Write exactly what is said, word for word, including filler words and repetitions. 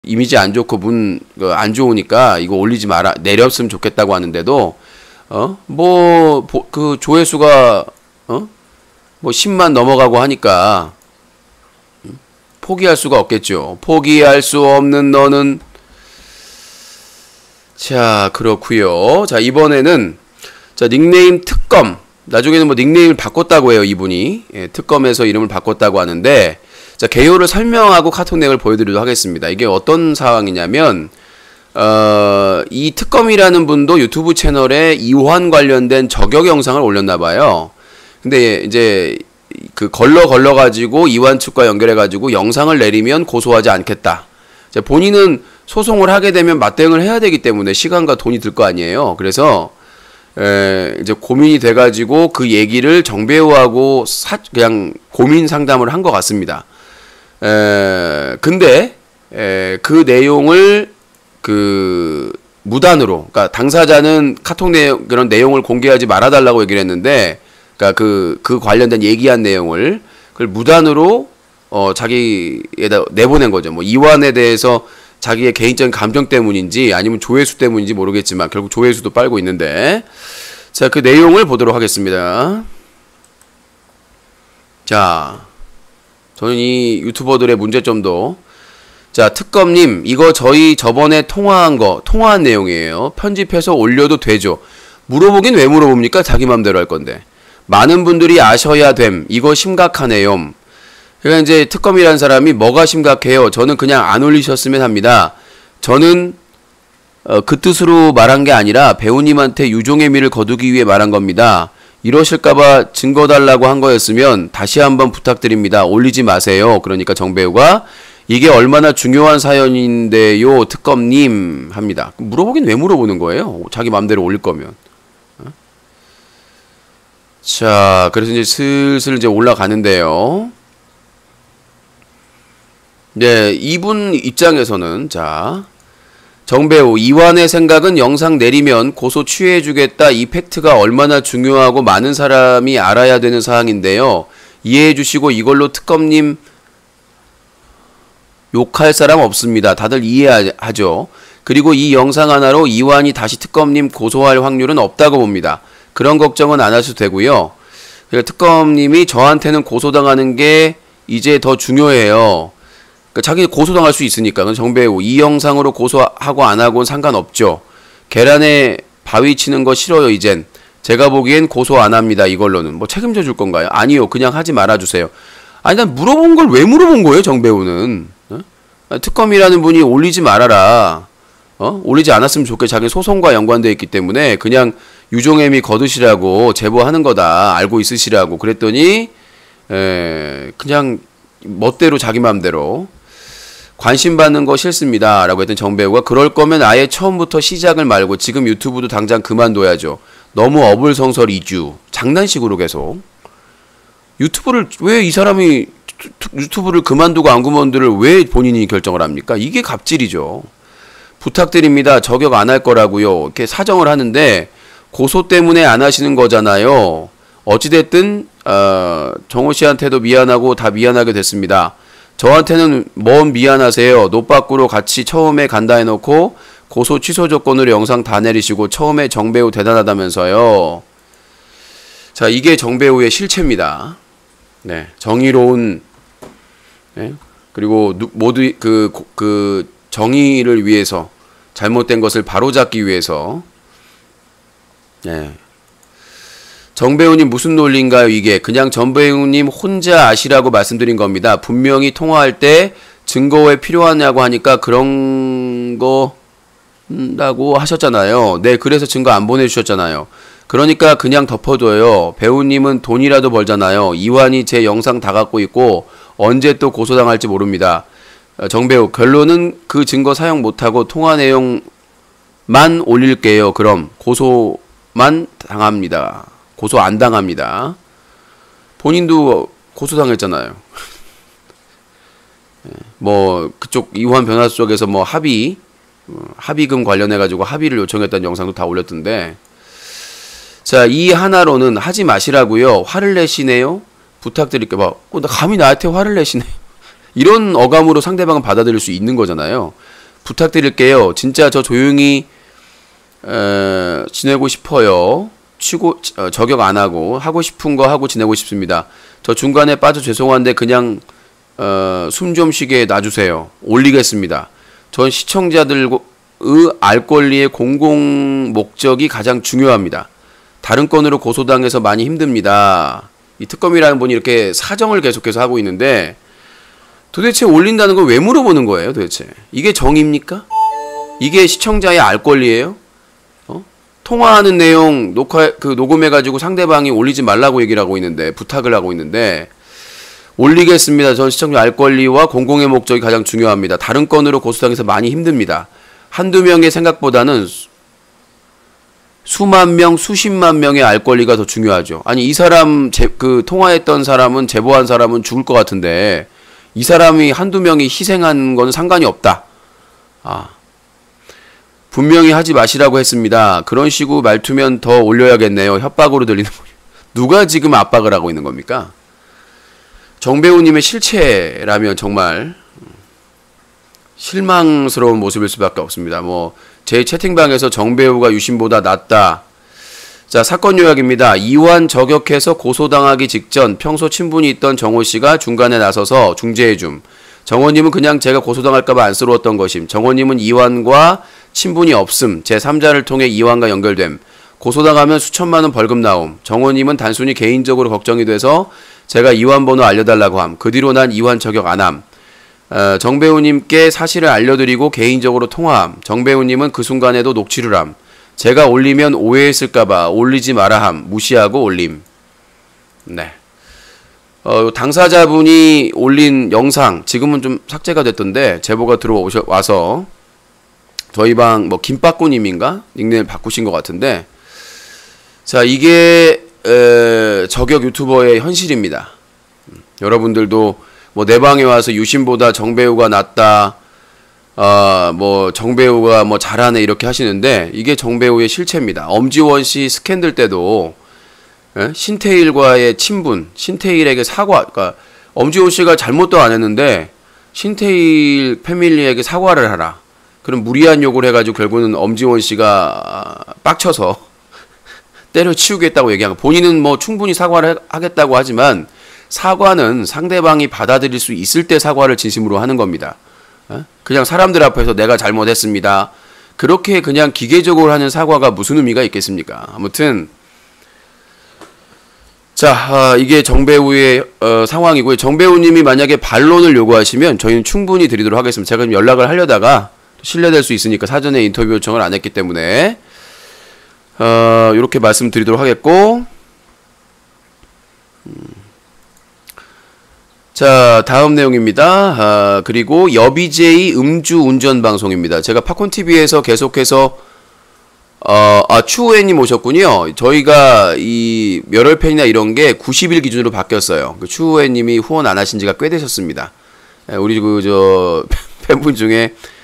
이미지 안 좋고 문 안 좋으니까 이거 올리지 마라, 내렸으면 좋겠다고 하는데도 어 뭐 그 조회수가 어 뭐 십만 넘어가고 하니까 포기할 수가 없겠죠. 포기할 수 없는 너는. 자, 그렇구요. 자, 이번에는 자 닉네임 특검, 나중에는 뭐 닉네임을 바꿨다고 해요, 이분이. 예, 특검에서 이름을 바꿨다고 하는데, 자, 개요를 설명하고 카톡 내용을 보여드리도록 하겠습니다. 이게 어떤 상황이냐면, 어, 이 특검이라는 분도 유튜브 채널에 이환 관련된 저격 영상을 올렸나봐요. 근데 이제 그 걸러 걸러 가지고 이환 측과 연결해 가지고 영상을 내리면 고소하지 않겠다. 자, 본인은 소송을 하게 되면 맞대응을 해야 되기 때문에 시간과 돈이 들 거 아니에요. 그래서 에, 이제 고민이 돼가지고 그 얘기를 정배우하고 사, 그냥 고민 상담을 한 것 같습니다. 에, 근데 에, 그 내용을 그 무단으로, 그러니까 당사자는 카톡 내용 그런 내용을 공개하지 말아달라고 얘기를 했는데, 그러니까 그, 그 관련된 얘기한 내용을 그걸 무단으로 어, 자기에다 내보낸 거죠. 뭐 이완에 대해서 자기의 개인적인 감정 때문인지 아니면 조회수 때문인지 모르겠지만 결국 조회수도 빨고 있는데, 자, 그 내용을 보도록 하겠습니다. 자, 저는 이 유튜버들의 문제점도, 자, 특검님, 이거 저희 저번에 통화한 거, 통화한 내용이에요. 편집해서 올려도 되죠? 물어보긴 왜 물어봅니까? 자기 맘대로 할 건데. 많은 분들이 아셔야 됨. 이거 심각하네요. 그러니까 이제 특검이라는 사람이 뭐가 심각해요? 저는 그냥 안 올리셨으면 합니다. 저는 어, 그 뜻으로 말한 게 아니라 배우님한테 유종의 미를 거두기 위해 말한 겁니다. 이러실까봐 증거 달라고 한 거였으면 다시 한번 부탁드립니다. 올리지 마세요. 그러니까 정배우가 이게 얼마나 중요한 사연인데요, 특검님 합니다. 물어보긴 왜 물어보는 거예요? 자기 맘대로 올릴 거면. 자, 그래서 이제 슬슬 이제 올라가는데요. 네, 이분 입장에서는, 자, 정배우, 이완의 생각은 영상 내리면 고소 취해주겠다. 이 팩트가 얼마나 중요하고 많은 사람이 알아야 되는 사항인데요. 이해해주시고 이걸로 특검님 욕할 사람 없습니다. 다들 이해하죠. 그리고 이 영상 하나로 이완이 다시 특검님 고소할 확률은 없다고 봅니다. 그런 걱정은 안 하셔도 되고요. 특검님이 저한테는 고소당하는 게 이제 더 중요해요. 그러니까 자기 고소당할 수 있으니까. 정배우, 이 영상으로 고소하고 안 하고는 상관없죠. 계란에 바위 치는 거 싫어요, 이젠. 제가 보기엔 고소 안 합니다, 이걸로는. 뭐 책임져 줄 건가요? 아니요, 그냥 하지 말아주세요. 아니, 난 물어본 걸 왜 물어본 거예요, 정배우는? 어? 특검이라는 분이 올리지 말아라. 어? 올리지 않았으면 좋겠, 자기 소송과 연관되어 있기 때문에 그냥 유종애미 거두시라고 제보하는 거다, 알고 있으시라고 그랬더니, 에, 그냥 멋대로 자기 맘대로 관심 받는 거 싫습니다 라고 했던 정배우가, 그럴 거면 아예 처음부터 시작을 말고 지금 유튜브도 당장 그만둬야죠. 너무 어불성설 이주, 장난식으로 계속 유튜브를, 왜 이 사람이 유튜브를 그만두고 안 그만두를 왜 본인이 결정을 합니까? 이게 갑질이죠. 부탁드립니다. 저격 안 할 거라고요. 이렇게 사정을 하는데 고소 때문에 안 하시는 거잖아요. 어찌됐든 어, 정호 씨한테도 미안하고 다 미안하게 됐습니다. 저한테는 뭔 미안하세요. 노빠꾸로 같이 처음에 간다 해놓고 고소 취소 조건으로 영상 다 내리시고 처음에 정배우 대단하다면서요. 자, 이게 정배우의 실체입니다. 네, 정의로운, 네, 그리고 누, 모두 그, 그 정의를 위해서, 잘못된 것을 바로잡기 위해서. 네. 정배우님 무슨 논리인가요? 이게 그냥 정배우님 혼자 아시라고 말씀드린 겁니다. 분명히 통화할 때 증거 왜 필요하냐고 하니까 그런 거라고 하셨잖아요. 네, 그래서 증거 안 보내주셨잖아요. 그러니까 그냥 덮어둬요. 배우님은 돈이라도 벌잖아요. 이완이 제 영상 다 갖고 있고 언제 또 고소당할지 모릅니다. 정배우, 결론은 그 증거 사용 못하고 통화 내용만 올릴게요. 그럼 고소만 당합니다. 고소 안 당합니다. 본인도 고소당했잖아요. 뭐 그쪽 이완 변호사 쪽에서 뭐 합의, 합의금 관련해 가지고 합의를 요청했다는 영상도 다 올렸던데, 자, 이 하나로는 하지 마시라고요. 화를 내시네요. 부탁드릴게요. 막, 어, 나 감히 나한테 화를 내시네. 이런 어감으로 상대방은 받아들일 수 있는 거잖아요. 부탁드릴게요. 진짜 저 조용히 에, 지내고 싶어요. 치고 어, 저격 안 하고 하고 싶은 거 하고 지내고 싶습니다. 저 중간에 빠져 죄송한데 그냥 어, 숨 좀 쉬게 놔주세요. 올리겠습니다. 전 시청자들의 알 권리의 공공 목적이 가장 중요합니다. 다른 건으로 고소당해서 많이 힘듭니다. 이 특검이라는 분이 이렇게 사정을 계속해서 하고 있는데 도대체 올린다는 걸 왜 물어보는 거예요, 도대체? 이게 정의입니까? 이게 시청자의 알 권리예요? 어? 통화하는 내용 녹화 그 녹음해가지고 상대방이 올리지 말라고 얘기를 하고 있는데 부탁을 하고 있는데 올리겠습니다. 전 시청자 알 권리와 공공의 목적이 가장 중요합니다. 다른 건으로 고소당해서 많이 힘듭니다. 한두 명의 생각보다는 수, 수만 명, 수십만 명의 알 권리가 더 중요하죠. 아니 이 사람 제, 그 통화했던 사람은 제보한 사람은 죽을 것 같은데 이 사람이 한두 명이 희생한 건 상관이 없다. 아, 분명히 하지 마시라고 했습니다. 그런 식으로 말투면 더 올려야겠네요. 협박으로 들리는 누가 지금 압박을 하고 있는 겁니까? 정배우님의 실체라면 정말 실망스러운 모습일 수밖에 없습니다. 뭐 제 채팅방에서 정배우가 유심보다 낫다. 자, 사건 요약입니다. 이완 저격해서 고소당하기 직전 평소 친분이 있던 정호씨가 중간에 나서서 중재해줌. 정호님은 그냥 제가 고소당할까봐 안쓰러웠던 것임. 정호님은 이완과 친분이 없음. 제삼자를 통해 이완과 연결됨. 고소당하면 수천만원 벌금 나옴. 정호님은 단순히 개인적으로 걱정이 돼서 제가 이완 번호 알려달라고 함. 그 뒤로 난 이완 저격 안 함. 어, 정배우님께 사실을 알려드리고 개인적으로 통화함. 정배우님은 그 순간에도 녹취를 함. 제가 올리면 오해했을까봐 올리지 마라 함. 무시하고 올림. 네. 어, 당사자분이 올린 영상 지금은 좀 삭제가 됐던데 제보가 들어와서 저희 방 뭐 김빠꾸님인가 닉네임 바꾸신 것 같은데 자 이게 에, 저격 유튜버의 현실입니다. 음, 여러분들도 뭐 내 방에 와서 유심보다 정배우가 낫다. 어, 뭐 정배우가 뭐 잘하네 이렇게 하시는데 이게 정배우의 실체입니다. 엄지원 씨 스캔들 때도 예? 신태일과의 친분, 신태일에게 사과, 그러니까 엄지원 씨가 잘못도 안 했는데 신태일 패밀리에게 사과를 하라. 그럼 무리한 욕을 해가지고 결국은 엄지원 씨가 빡쳐서 때려치우겠다고 얘기한 거. 본인은 뭐 충분히 사과를 하겠다고 하지만 사과는 상대방이 받아들일 수 있을 때 사과를 진심으로 하는 겁니다. 그냥 사람들 앞에서 내가 잘못했습니다. 그렇게 그냥 기계적으로 하는 사과가 무슨 의미가 있겠습니까? 아무튼 자 아, 이게 정배우의 어, 상황이고요. 정배우님이 만약에 반론을 요구하시면 저희는 충분히 드리도록 하겠습니다. 제가 좀 연락을 하려다가 실례될 수 있으니까 사전에 인터뷰 요청을 안 했기 때문에 어, 이렇게 말씀드리도록 하겠고 음. 자 다음 내용입니다. 아, 그리고 여비제이 음주운전 방송입니다. 제가 팝콘티비에서 계속해서 어, 아 추우혜님 오셨군요. 저희가 이 멸월팬이나 이런 게 구십 일 기준으로 바뀌었어요. 그 추우혜님이 후원 안 하신 지가 꽤 되셨습니다. 우리 그 저 팬분 중에